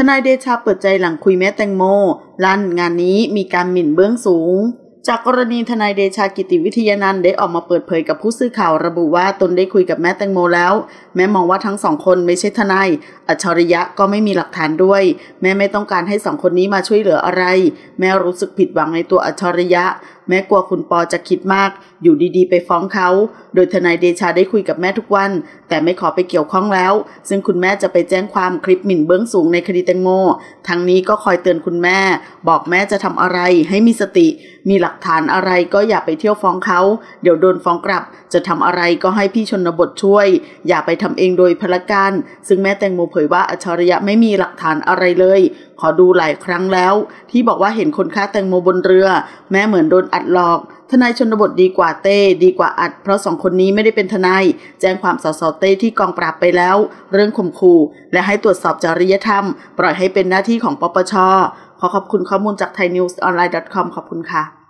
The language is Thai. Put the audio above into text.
นายเดชาเปิดใจหลังคุยแม่แตงโมลั่นงานนี้มีการหมิ่นเบื้องสูงจากกรณีทนายเดชากิติวิทยานันท์ได้ออกมาเปิดเผยกับผู้สื่อข่าวระบุว่าตนได้คุยกับแม่แตงโมแล้วแม่มองว่าทั้งสองคนไม่ใช่ทนายอัจฉริยะก็ไม่มีหลักฐานด้วยแม่ไม่ต้องการให้สองคนนี้มาช่วยเหลืออะไรแม่รู้สึกผิดหวังในตัวอัจฉริยะแม่กลัวคุณปอจะคิดมากอยู่ดีๆไปฟ้องเขาโดยทนายเดชาได้คุยกับแม่ทุกวันแต่ไม่ขอไปเกี่ยวข้องแล้วซึ่งคุณแม่จะไปแจ้งความคลิปหมิ่นเบื้องสูงในคดีแตงโมทั้งนี้ก็คอยเตือนคุณแม่บอกแม่จะทำอะไรให้มีสติมีหลักฐานอะไรก็อย่าไปเที่ยวฟ้องเขาเดี๋ยวโดนฟ้องกลับจะทำอะไรก็ให้พี่ชนบทช่วยอย่าไปทำเองโดยพลการซึ่งแม่แตงโมเผยว่าอัจฉริยะไม่มีหลักฐานอะไรเลยขอดูหลายครั้งแล้วที่บอกว่าเห็นคนฆ่าแตงโมบนเรือแม่เหมือนโดนอัดหลอกทนายชนบทดีกว่าเต้ดีกว่าอัดเพราะสองคนนี้ไม่ได้เป็นทนายแจ้งความสสเต้ที่กองปราบไปแล้วเรื่องข่มขู่และให้ตรวจสอบจริยธรรมปล่อยให้เป็นหน้าที่ของปปช.ขอบคุณข้อมูลจาก thaiNewsonline.com ขอบคุณค่ะ